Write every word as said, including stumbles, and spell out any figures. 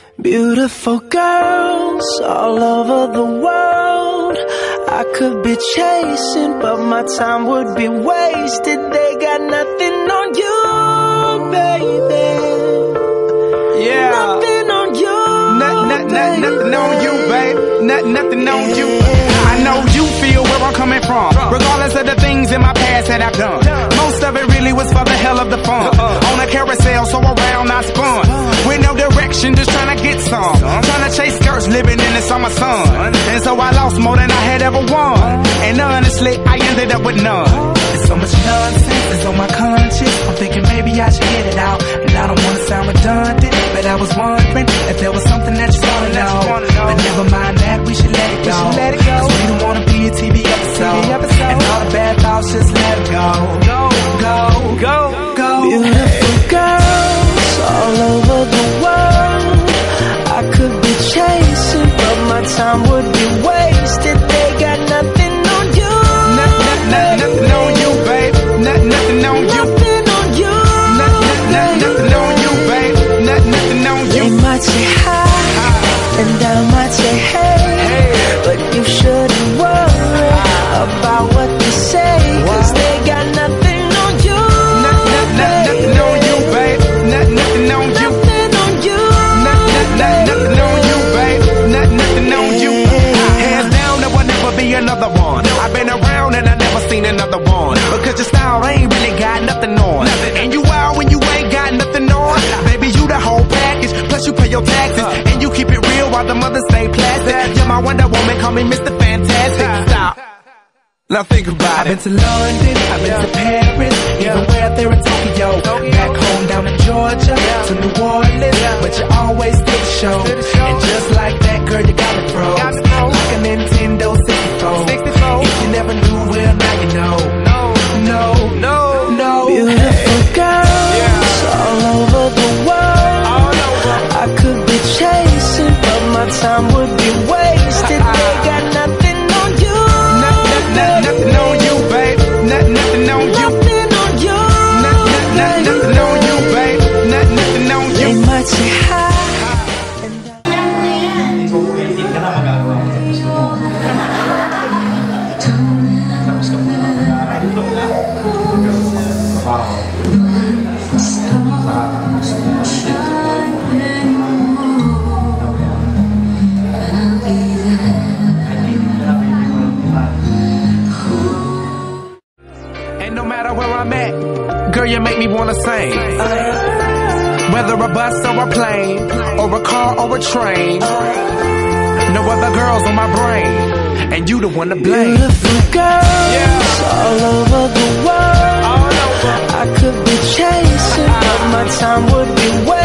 Beautiful girls all over the world. I could be chasing, but my time would be wasted. They got nothing on you, baby. Yeah. Nothing on you, Not, not, not, baby. nothing on you, babe. Not, nothing on you. I know you feel where I'm coming from, regardless of the things in my past that I've done. Most of it really was for the hell of the fun. On a carousel, so around I spun. With no direction, just trying to get some. Trying to chase skirts, living in the summer sun. And so I lost more than I had ever won. And honestly, I ended up with none. There's so much nonsense that's on my conscience. I'm thinking maybe I should get it out. And I don't want to sound redundant, but I was wondering if there was something that you wanna know. But never mind that, we should let it go. Cause we don't wanna be a T V episode. And all the bad thoughts, just let it go. Go, go, go, go. Beautiful girls all over the world. I could be chasing, but my time would be wasted. They got nothing on you. Not, not, not, nothing on you, babe. Not, nothing on you. Nothing on you. Not, not, not, nothing on you, babe. Not, nothing on you. They might say hi, and I might say hey, but you shouldn't worry about what they say, cause they got nothing on you. Not, not, not, nothing on you, babe. Not, nothing on you. Nothing on you. Not, not, not, nothing on you, babe. Not, nothing on you. Hands down, there will never be another one. I've been around and I never seen another one. Because your style ain't really got nothing on. And you wild when you ain't got nothing on. Baby, you the whole package. Plus you pay your taxes. And you keep it real while the mothers stay plastic. You're my Wonder Woman, call me Mister Fantastic. Stop. Now think about it. I've been to London, I've been to Paris, even way out there in Tokyo. Back home down in Georgia, to New Orleans, but you always did the show. And just like that, girl, you got me froze. Like a Nintendo sixty-four. If you never knew, well, now you know. No, no, no. Beautiful girls all over the world. I could be chasing, but my time would be wasted. They got nothing on you. Not, nothing on you, babe. Not, nothing on you. Nothing on you. Not, not, not, nothing on you, babe. Not, nothing on you. They might say hi. And no matter where I'm at, girl, you make me wanna sing. Whether a bus or a plane, or a car or a train, no other girls on my brain, and you the one to blame. Beautiful girls yeah. all over the world. All over. I could be chasing, but my time would be wasted.